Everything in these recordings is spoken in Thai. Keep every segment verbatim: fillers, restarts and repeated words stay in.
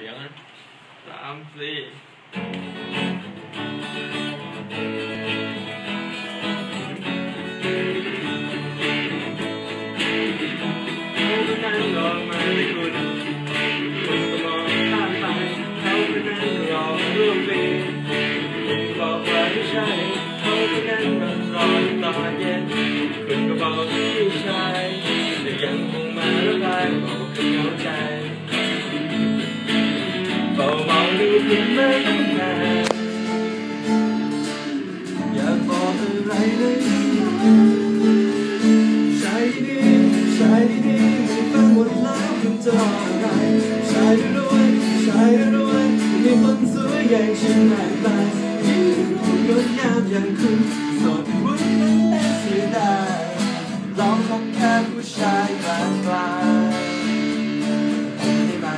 อย่างนั้นสามสี่นั่งรอมาที่คุณคุณก็มองข้ามไปเขาก็นั่งรอร่วมปีคุณบอกว่าไม่ใช่เขาก็นั่งรอตอนเย็นคุณก็บอกไม่ใช่แต่ยังคงมาระบายบอกว่าคุณเข้าใจเฝ้ามองดูคุณมาตั้งนานอยากบอกอะไรเลยใช่ดีใช่ดีไม่ฟังหมดแล้วคุณจะบอกอะไรใช่ด้วยใช่ด้วยมีคนสวยอย่างฉันมากมายที่รู้งดงามอย่างคุณโสดวุ่นนั้นแต่เสียดายลองพบแค่ผู้ชายกลางกลางได้ไหม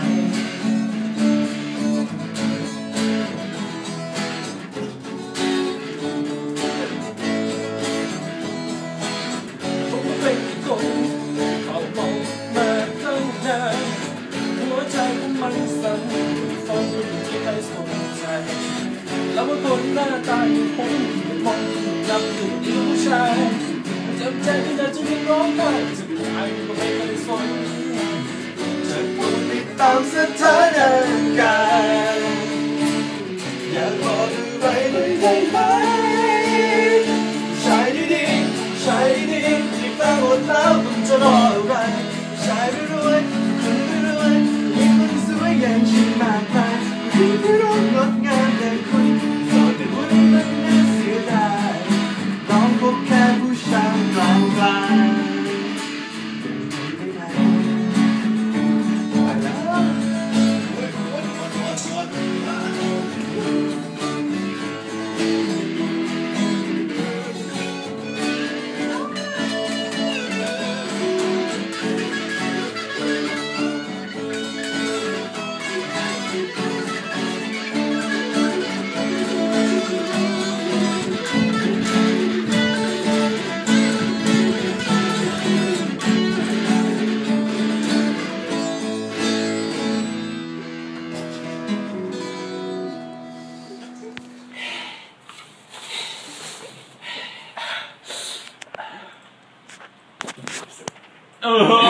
ผมเป็นคนเขามองมาตั้งนานหัวใจของมันสั่นฟังดูที่ใครสนใจแล้วว่าคนหน้าตาอย่างผมมองนับถือผู้ชายเจ็บใจที่จะยิ่งร้องไห้จะเป็นใครก็ไม่เคยสนจะคงติดตามสถานการณ์อยากบอกอะไรเลยได้ไหมใช่ดีๆใช่ดีๆที่ฟังหมดแล้วคุณจะรออะไรใช่รวยคุณรวยมีคนสวยอย่างฉันมากมายที่ไม่รู้งดงามแต่คุณโสดแต่วุ่นมันน่าเสียดายลองพบแค่ผู้ชายกลางกลางไปแล้วเออ